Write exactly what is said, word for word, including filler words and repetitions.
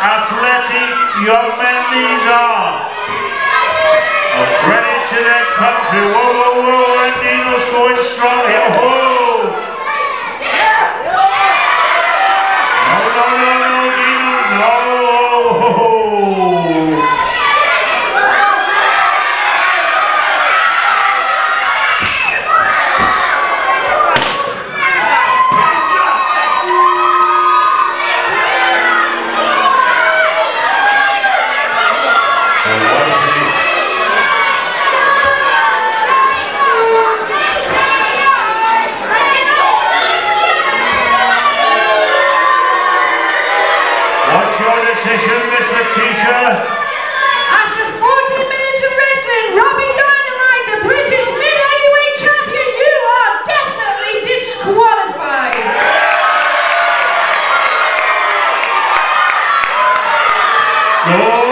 athletic young men these are. A credit to their country. Whoa, whoa, whoa, and Deano's going strong here. Whoa! No, no, no, no, Deano, no! Mister Teacher. After forty minutes of wrestling, Robbie Dynamite, the British mid-heavyweight champion, you are definitely disqualified. Go.